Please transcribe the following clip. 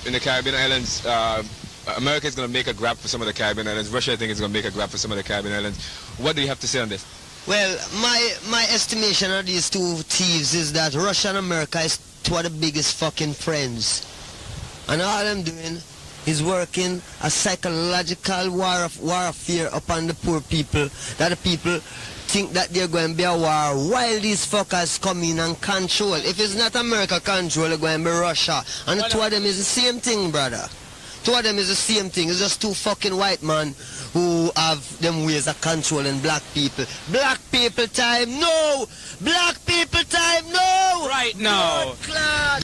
in the Caribbean islands, America is going to make a grab for some of the Caribbean islands. Russia, I think, is going to make a grab for some of the Caribbean islands. What do you have to say on this? Well, my estimation of these two thieves is that Russia and America is two of the biggest fucking friends. And all I'm doing is working a psychological warfare upon the poor people, that the people think that they're going to be a war while these fuckers come in and control. If it's not America control, it's going to be Russia. And the two of them is the same thing, brother. Two of them is the same thing. It's just two fucking white men who have them ways of controlling black people. Black people time, no! Black people time, no! Right now. Blood clot.